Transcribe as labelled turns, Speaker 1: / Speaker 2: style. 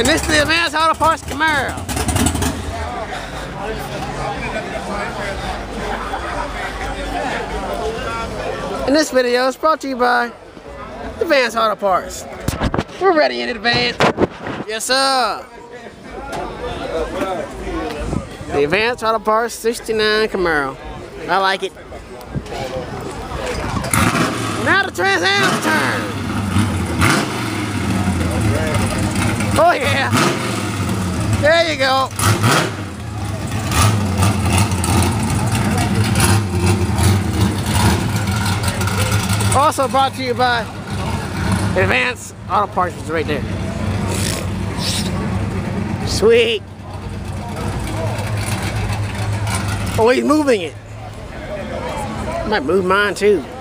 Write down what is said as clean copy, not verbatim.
Speaker 1: And this is the Advanced Auto Parts Camaro. And this video is brought to you by Advanced Auto Parts. We're ready in advance. Yes, sir. The Advanced Auto Parts 69 Camaro. I like it. Now the Trans Am's turn. Oh yeah. There you go. Also brought to you by Advanced Auto Parts, is right there. Sweet. Oh, he's moving it. Might move mine too.